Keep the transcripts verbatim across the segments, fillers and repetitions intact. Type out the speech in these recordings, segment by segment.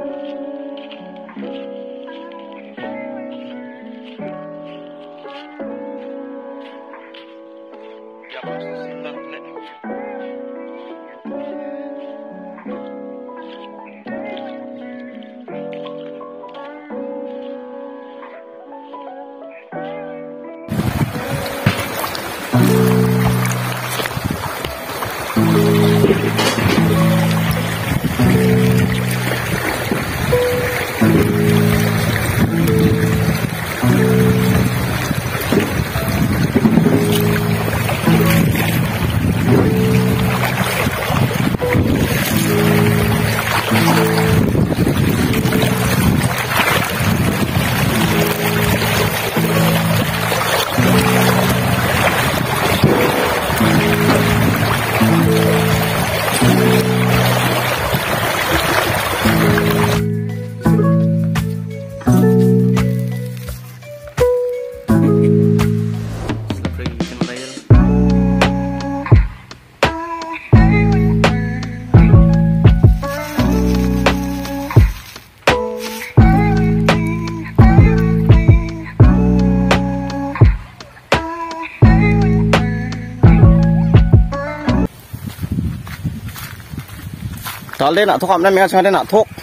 Soalnya nak thok amna menga soalnya nak thok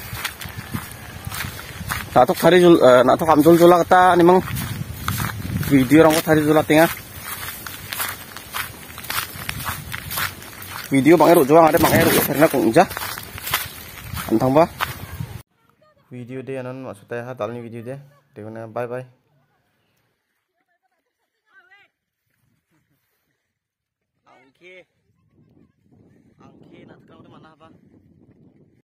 nak thok thari jul nak thok am jul jula kata ni mang video orang ko thari jula tinga video bang eru juang ada bang eru karena kungja antang ba video dia anan maksudnya ha talni video dia dekona bye bye angke angke nak kau mana apa